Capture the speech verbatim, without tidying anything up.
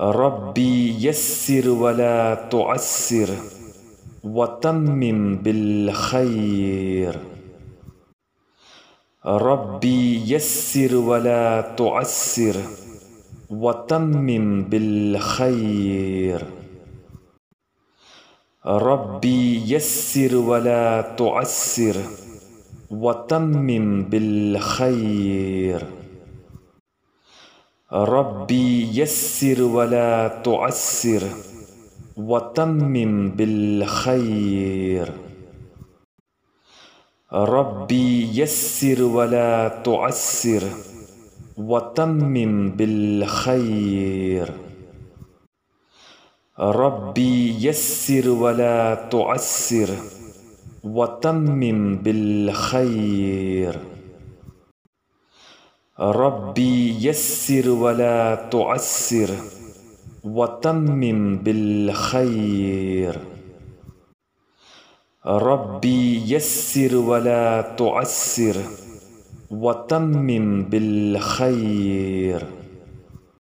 ربي يسر ولا تعسر وتمم بالخير. ربي يسر ولا تعسر وتمم بالخير. ربي يسر ولا تعسر وتمم بالخير. ربي يسر ولا تعسر وتمم بالخير. ربي يسر ولا تعسر وتمم بالخير. ربي يسر ولا تعسر وتمم بالخير. ربي يسر ولا تعسر وتمم بالخير. ربي يسر ولا تعسر وتمم بالخير.